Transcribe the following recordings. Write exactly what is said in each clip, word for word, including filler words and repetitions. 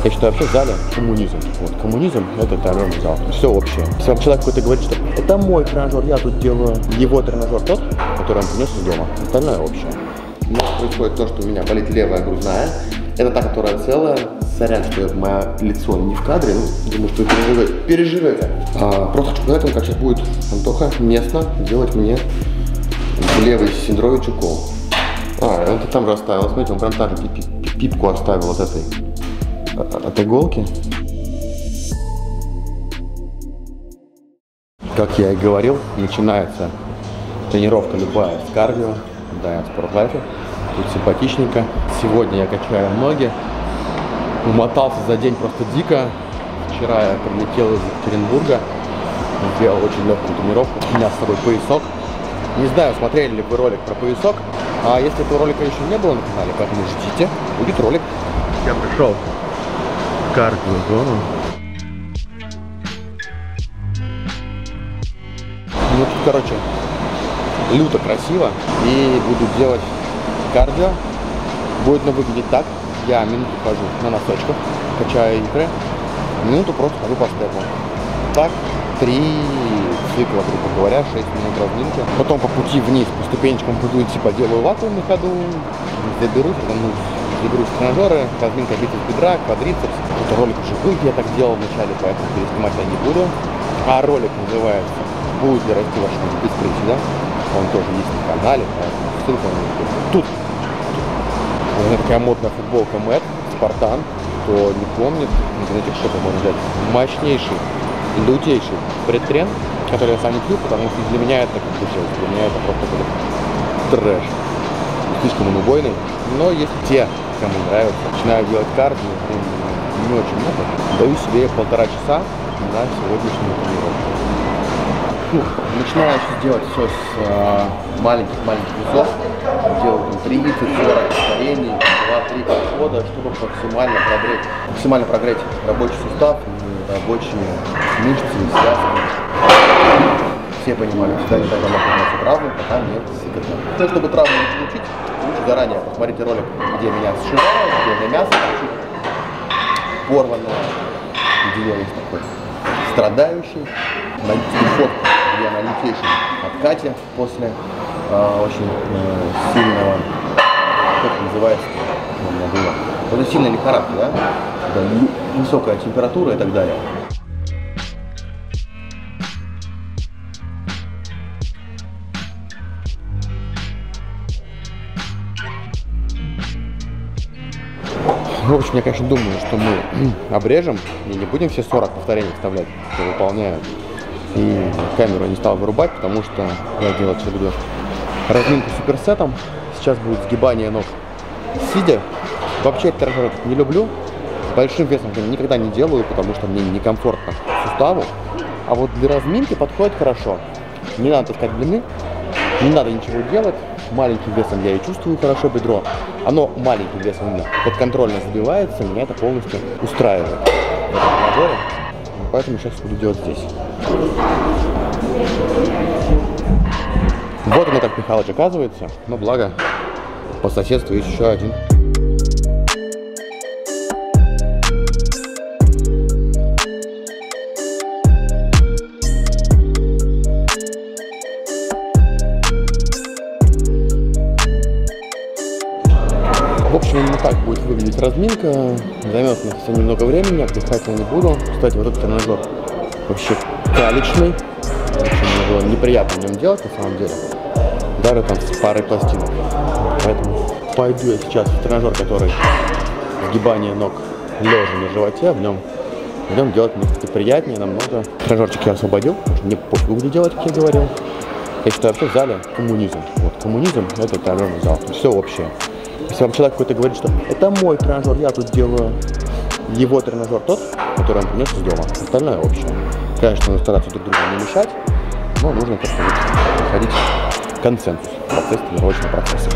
Я считаю, вообще в зале коммунизм. Вот, коммунизм — это тренажерный зал. Все общее. Если вам человек какой-то говорит, что это мой тренажер, я тут делаю, его тренажер тот, который он принес из дома. Остальное общее. У нас происходит то, что у меня болит левая грудная. Это та, которая целая. Сорян, что мое лицо не в кадре. Ну, думаю, что вы переживете. переживете. А, просто хочу показать вам, как сейчас будет Антоха местно делать мне левый синдрович укол. А, он там же оставил. Смотрите, он прям так же пипку оставил от этой, от иголки. Как я и говорил, начинается тренировка любая с кардио. Да, я в спортлайфе. Тут симпатичненько. Сегодня я качаю ноги. Умотался за день просто дико. Вчера я прилетел из Екатеринбурга. Сделал очень легкую тренировку. У меня с собой поясок. Не знаю, смотрели ли вы ролик про поясок. А если этого ролика еще не было на канале, поэтому ждите, будет ролик. Я пришел в кардиозону. Ну тут, короче, люто красиво. И буду делать кардио. Будет оно выглядеть так. Я минуту хожу на носочках, качаю икры. Минуту просто хожу по степу. Так, три цикла, грубо говоря, шесть минут разминки. Потом по пути вниз, по ступенечкам пойду идти, поделаю вакуум на ходу. Заберусь, вернусь, заберусь в тренажеры, разминка бицепс бедра, квадрицепс. Это ролик уже был, я так делал вначале, поэтому переснимать я не буду. А ролик называется «Будет ли расти ваш мышц без приседа?». Он тоже есть на канале, поэтому ссылка на YouTube. Тут. У меня такая модная футболка Мэтт, Спартан. Кто не помнит, в интернете что-то можно взять. Мощнейший, лютейший предтрен, который я сам не пью, потому что для меня это как бы жесть. Для меня это просто будет трэш. Слишком он убойный. Но есть те, кому нравится. Начинаю делать кардио, не очень много. Даю себе полтора часа на сегодняшнюю тренировку. Фух, начинаю делать все с маленьких-маленьких э, весов. Делаю тридцать сорок повторений, два-три подхода, чтобы максимально прогреть, максимально прогреть рабочий сустав, рабочие мышцы, связки. Все понимали, всегда не тогда могут носить травму, пока нет сикотно. Ну, чтобы травму не получить, лучше заранее посмотрите ролик, где меня сшивают, где у меня мясо чуть порванное, где я есть такой страдающий. Найти фотку, где я на лютейшем откате после э, очень э, сильного, как это называется, у меня было, это сильная лихорадка, да? Да, высокая температура и так далее. В общем, я, конечно, думаю, что мы обрежем и не будем все сорок повторений вставлять, что выполняю. И камеру не стал вырубать, потому что я делать сейчас буду разминку суперсетом. Сейчас будет сгибание ног сидя. Вообще этот тренажер не люблю. С большим весом я никогда не делаю, потому что мне некомфортно суставу. А вот для разминки подходит хорошо. Не надо таскать длины, не надо ничего делать. Маленьким весом я и чувствую хорошо бедро. Оно маленьким весом именно подконтрольно забивается, меня это полностью устраивает в этом тренажере. Поэтому сейчас буду делать здесь. Вот оно как Михалыч оказывается, но благо по соседству есть еще один. В общем, именно так будет выглядеть разминка. Займет мне совсем немного времени, отдыхать я не буду. Кстати, вот этот тренажер вообще калечный. Очень мне было неприятно в нем делать, на самом деле. Даже там с парой пластинок. Поэтому пойду я сейчас в тренажер, который сгибание ног лежа на животе. В нем, в нем делать мне приятнее намного. Тренажерчик я освободил, мне пофигу где делать, как я говорил. Я считаю, вообще в зале коммунизм. Вот, коммунизм — это тренажерный зал. Все общее. Если вам человек какой-то говорит, что это мой тренажер, я тут делаю, его тренажер тот, который он принес из дома. Остальное общее. Конечно, нужно стараться друг другу не мешать, но нужно как-то находить консенсус в процессе тренировочного процесса.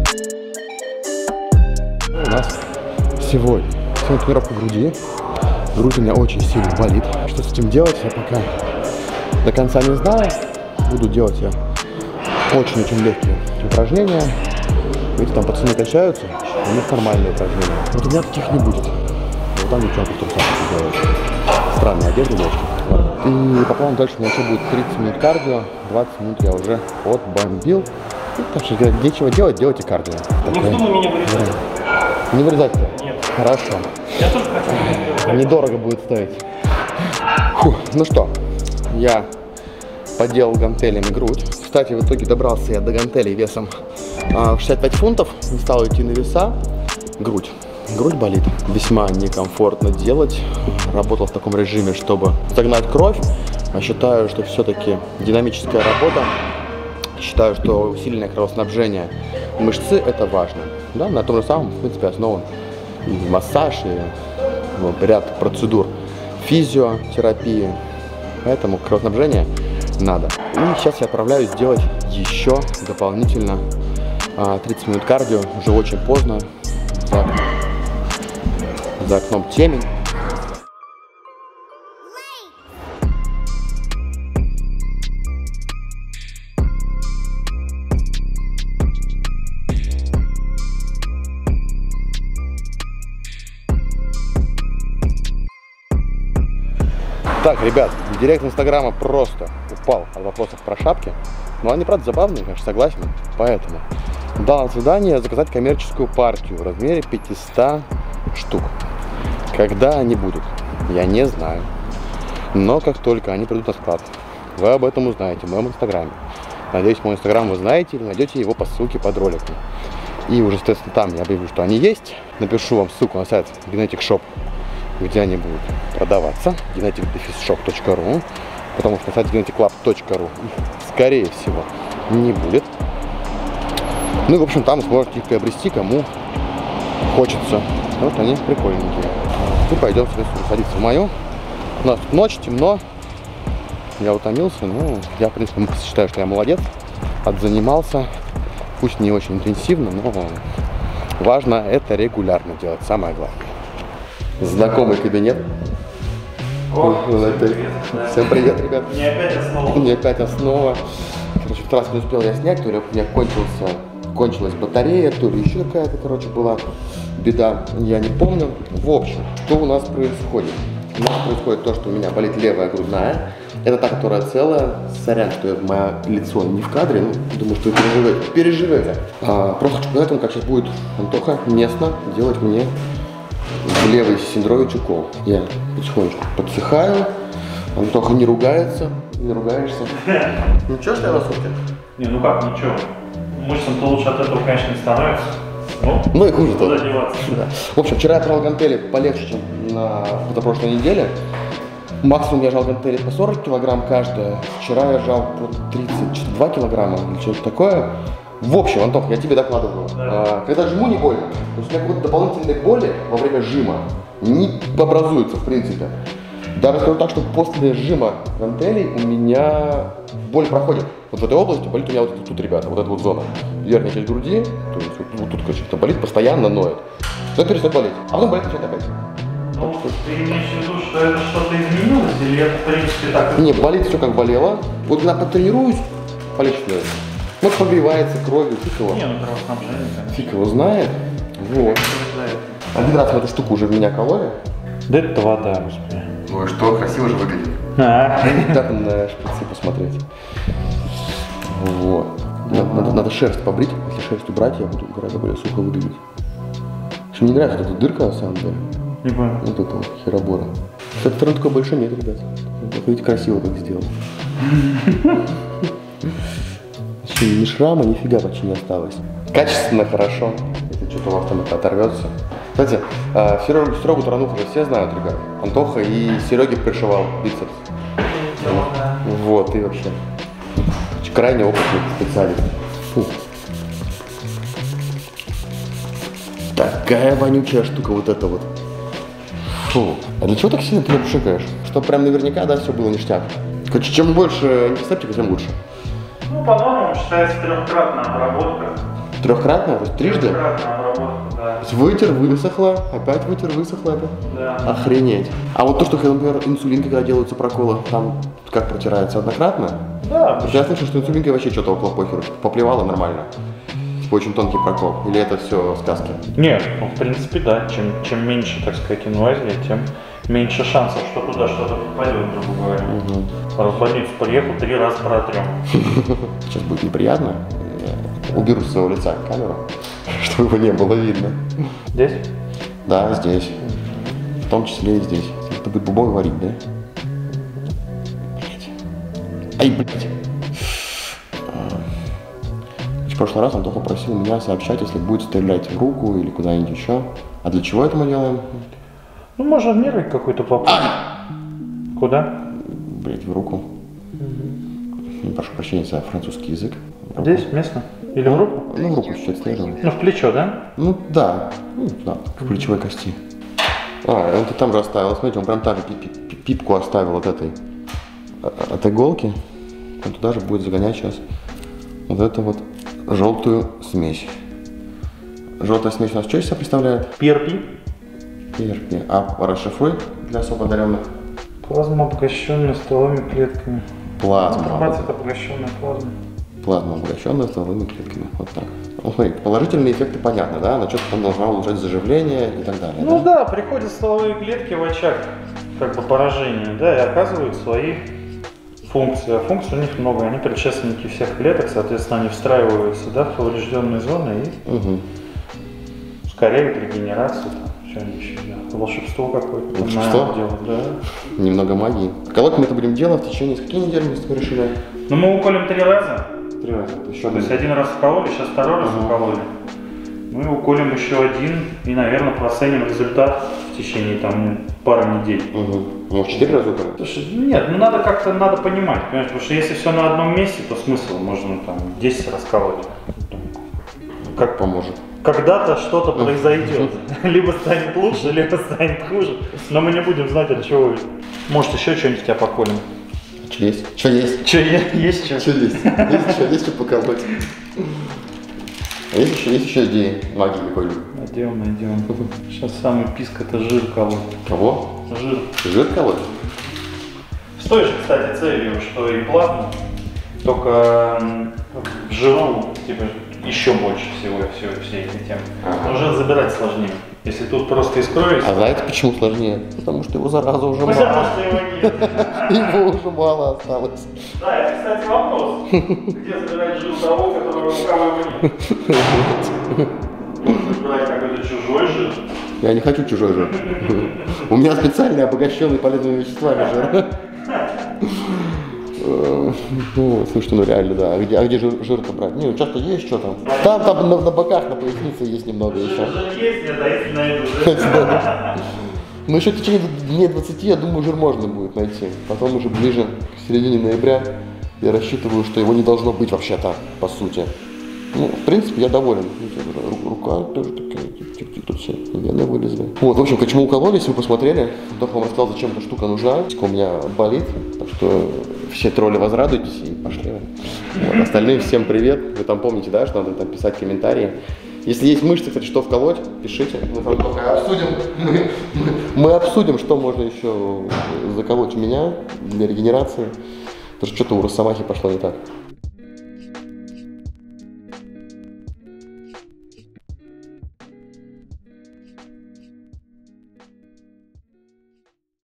У нас сегодня, сегодня тренировка груди. Грудь у меня очень сильно болит. Что с этим делать, я пока до конца не знаю. Буду делать я очень-очень легкие упражнения. Видите, там пацаны качаются, у них нормальные упражнения. Вот у меня таких не будет. Вот там девчонки в трусах делают. Странная одежда, девочки. И по плану дальше у меня еще будет тридцать минут кардио, двадцать минут я уже отбомбил. И, так что нечего делать, делайте кардио. Не вздумай меня вырезать. Не вырезать-то? Нет. Хорошо. Я тоже хочу. Недорого будет стоить. Фух, ну что, я поделал гантелями грудь. Кстати, в итоге добрался я до гантелей весом а, шестьдесят пять фунтов. Не стал идти на веса. Грудь. Грудь болит. Весьма некомфортно делать. Работал в таком режиме, чтобы загнать кровь. А считаю, что все-таки динамическая работа. Считаю, что усиленное кровоснабжение мышцы это важно. Да, на том же самом, в принципе, основан и массаж, и ну, ряд процедур физиотерапии. Поэтому кровоснабжение надо. И сейчас я отправляюсь сделать еще дополнительно а, тридцать минут кардио. Уже очень поздно. За окном, За окном темень. Так, ребят, директ инстаграма просто упал от вопросов про шапки. Но они, правда, забавные, конечно, согласен. Поэтому дал на свидание заказать коммерческую партию в размере пятисот штук. Когда они будут, я не знаю. Но как только они придут на склад, вы об этом узнаете в моем инстаграме. Надеюсь, мой инстаграм вы знаете или найдете его по ссылке под роликом. И уже, соответственно, там я объявлю, что они есть. Напишу вам ссылку на сайт Genetic Shop, где они будут продаваться, genetic shop точка ру, потому что на сайте genetic lab точка ру их, скорее всего, не будет. Ну и, в общем, там сможете их приобрести, кому хочется. Потому что они прикольненькие. И пойдем, соответственно, садиться в мою. У нас тут ночь, темно. Я утомился, но я, в принципе, считаю, что я молодец. Отзанимался. Пусть не очень интенсивно, но важно это регулярно делать. Самое главное. Знакомый кабинет. О, всем привет. Всем привет, ребят. Не опять основа. Не опять основа. Короче, в раз не успел я снять, то ли у меня кончился, кончилась батарея, то ли еще какая-то, короче, была беда, я не помню. В общем, что у нас происходит? У нас происходит то, что у меня болит левая грудная. Это та, которая целая. Сорян, что мое лицо не в кадре, ну, думаю, что вы переживете. переживете. А, просто хочу показать вам, как сейчас будет Антоха местно делать мне в левый синдрович укол. Я потихонечку подсыхаю. Антоха не ругается. Не ругаешься. Ничего, что я на сутки? Не, ну как, ничего. Мышцам-то лучше от этого, конечно, не становится. Ну, ну и хуже куда тоже. деваться. Да. В общем, вчера я брал гантели полегче, чем на позапрошлой неделе. Максимум я жал гантели по сорок килограмм каждая. Вчера я жал по тридцать два килограмма или что-то такое. В общем, Антох, я тебе докладываю. Да. А, когда жму, не больно. То есть у меня какой-то дополнительной боли во время жима не образуется, в принципе. Даже скажу так, что после жима гантелей у меня боль проходит. Вот в этой области болит у меня вот тут, ребята, вот эта вот зона. Верхняя часть груди, то есть вот, вот тут, короче, болит, постоянно ноет. Потом перестает болеть, а потом болит начинает опять. Ну, что... ты имеешь в виду, что это что-то изменилось, или это, в принципе, так? Не, болит все как болело. Вот когда потренируюсь, полегче становится. Вот погревается кровью, фиг его. Не, ну кровоснабжение, конечно. Фиг его знает. Вот. Один раз мы эту штуку уже в меня кололи. Да это вода, господи. Ой, что, красиво же выглядит. А. Так на шприцы посмотреть. Вот. Надо, надо, надо шерсть побрить. Если шерсть убрать, я буду гораздо более сухо выглядеть. Что мне не нравится эта дырка, на самом деле. Не понял. Вот это вот херобора. С этой стороны такой больше нет, ребят. Вот видите, красиво как сделал. Ни шрама, нифига почти не осталось. Качественно хорошо. Если что-то у вас там это оторвется. Кстати, Серегу, Серегу Тарануху уже все знают, ребят. Антоха и Сереге пришивал бицепс. Вот, и вообще. Крайне опытный специалист. Фу. Такая вонючая штука вот эта вот. Фу. А для чего так сильно ты не пшикаешь? Чтобы прям наверняка, да, все было ништяк. Короче, чем больше антисептика, тем лучше. Ну, по-моему, считается трехкратная обработка. Трехкратная? То есть трижды? Трехкратная обработка, да. Да. Вытер, высохло, опять вытер, высохло. Да. Охренеть. А вот то, что, например, инсулин, когда делаются проколы, там как протирается однократно? Да. Я слышал, что инсулинка вообще что-то около похеру. Поплевала нормально. Типа очень тонкий прокол. Или это все сказки? Нет, ну, в принципе, да. Чем, чем меньше, так сказать, инвазия, тем меньше шансов, что туда что-то попадет, грубо говоря. Угу. В больницу приехал, три раза протрем. Сейчас будет неприятно. Я уберу с своего лица камеру, чтобы его не было видно. Здесь? Да, здесь. В том числе и здесь. Это будет бубон говорить, да? Блять. Ай, блять. В прошлый раз Антоха просил меня сообщать, если будет стрелять в руку или куда-нибудь еще. А для чего это мы делаем? Ну, можно нервик какой-то попасть. А! Куда? Блять, в руку. Угу. Прошу прощения за французский язык. Здесь место? Или в руку? Ну, в руку чуть-чуть стрельнул. Ну, в плечо, да? Ну, да. Ну, да, в плечевой кости. А, он там же оставил. Смотрите, он прям так же пипку оставил вот этой от иголки. Он туда же будет загонять сейчас вот эту вот желтую смесь. Желтая смесь у нас что из себя представляет? пи ар пи. пи ар пи. А расшифруй для особо одаренных. Плазма, обогащенная стволовыми клетками. Плазма. Информация обогащенная плазма. Плазма, обогащенная стволовыми клетками. Вот так. Ну, смотри, положительные эффекты понятны, да? Она что-то там должна улучшать заживление и так далее. Ну да, да, приходят стволовые клетки в очаг, как бы поражения, да, и оказывают свои функции. А функций у них много, они предшественники всех клеток, соответственно, они встраиваются, да, в поврежденные зоны и угу. ускоряют регенерацию, там, что-нибудь еще, да. Волшебство какое-то. Волшебство? Делать, да. Немного магии. Колоть мы это будем делать в течение скольки недель мы с тобой решили? Ну мы уколем три раза. Три раза. Еще То есть один раз укололи, сейчас второй раз ага. укололи. Мы уколем еще один и, наверное, проценим результат в течение там пары недель. Угу. Может, четыре раза уколем? Слушай, нет, ну надо как-то надо понимать, понимаешь, потому что если все на одном месте, то смысл можно там десять раз колоть. Как поможет? Когда-то что-то произойдет. Либо станет лучше, либо станет хуже. Но мы не будем знать, от чего. Может, еще что-нибудь тебя поколем. Что есть? Что есть? Что есть? Есть что? Что есть? Есть что? Есть что поколоть? А есть еще, есть еще идеи магии какой-нибудь? Найдем, найдем. Сейчас самый писк это жир колоть. Кого? Жир. Жир колоть? С той же, кстати, целью, что и плазму, только в жиру, типа, еще больше всего, все, все эти темы. Ага. Но жир забирать сложнее. Если тут просто из крови... А знаете почему сложнее? Потому что его зараза уже Потому мало. Потому что его нет. Его уже мало осталось. Да, это, кстати, вопрос. Где забирать жир того, которого у кого его нет? Нужно забирать какой-то чужой жир. Я не хочу чужой жир. У меня специальный обогащенный полезными веществами жир. Ну, слушай, ну реально, да. А где, а где жир, жир-то брать? Не, часто есть что там. Там, там на, на боках, на пояснице есть немного еще. Жир есть, а если найду жир. Ну еще в течение дней двадцати, я думаю, жир можно будет найти. Потом уже ближе к середине ноября я рассчитываю, что его не должно быть вообще-то, по сути. Ну, в принципе, я доволен. Рука тоже такая, тут все вены вылезли. Вот, в общем, почему укололись, вы посмотрели. Доктор вам рассказал, зачем эта штука нужна. У меня болит, так что все тролли возрадуйтесь и пошли. Вот. Остальным всем привет. Вы там помните, да, что надо там писать комментарии. Если есть мышцы, кстати, что вколоть, пишите. Мы обсудим, мы, мы обсудим, что можно еще заколоть у меня для регенерации. Потому что что-то у Росомахи пошло не так.